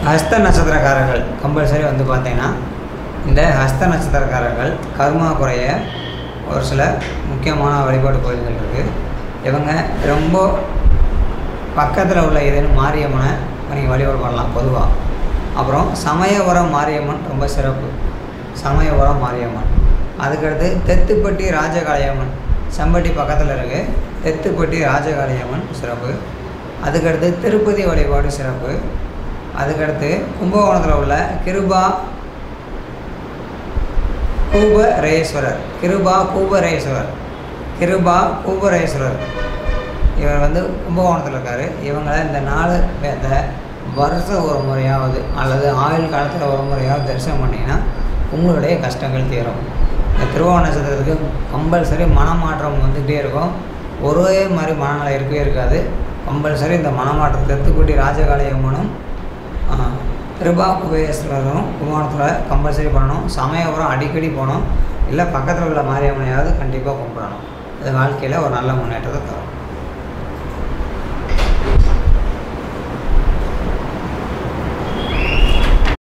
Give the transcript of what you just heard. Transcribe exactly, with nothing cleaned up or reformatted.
ஹஸ்த நட்சத்திரக்காரர்கள் கம்பல்சரி வந்து பார்த்திங்கன்னா இந்த ஹஸ்த நட்சத்திரக்காரர்கள் கர்மா குறைய ஒரு சில முக்கியமான வழிபாடு கோயில்கள் இருக்குது. இவங்க ரொம்ப பக்கத்தில் உள்ள ஏதேனும் மாரியம்மனை நீங்கள் வழிபாடு பண்ணலாம் பொதுவாக. அப்புறம் சமயபுரம் மாரியம்மன் ரொம்ப சிறப்பு. சமயபுரம் மாரியம்மன். அதுக்கடுத்து தெத்துப்பட்டி ராஜகாளியம்மன் செம்பட்டி பக்கத்தில் இருக்குது. தெத்துப்பட்டி ராஜகாளியம்மன் சிறப்பு. அதுக்கடுத்து திருப்பதி வழிபாடு சிறப்பு. அதுக்கடுத்து கும்பகோணத்தில் உள்ள கிருபா கூபரேஸ்வரர் கிருபா கூபரேஸ்வரர் கிருபா கூபரேஸ்வரர் இவர் வந்து கும்பகோணத்தில் இருக்கார். இவங்களை இந்த நாலு பேர்த்த வருஷம் ஒரு முறையாவது அல்லது ஆயுள் காலத்தில் ஒரு முறையாவது தரிசனம் பண்ணிங்கன்னா உங்களுடைய கஷ்டங்கள் தீரும். இந்த திருவோண நட்சத்திரத்துக்கு கம்பல்சரி மனமாற்றம் வந்துகிட்டே இருக்கும். ஒரே மாதிரி மனநிலை இருக்கவே இருக்காது. கம்பல்சரி இந்த மனமாற்றம் தெத்துக்குட்டி ராஜகாளியம்மனும் கிருபா குபேஸ்வரரும் கும்பகோணத்தில் கம்பல்சரி பண்ணணும். சமயபுரம் அடிக்கடி போகணும். இல்லை பக்கத்தில் உள்ள மாரியம்மனையாவது கண்டிப்பாக கும்பிடணும். இது வாழ்க்கையில் ஒரு நல்ல முன்னேற்றத்தை தரும்.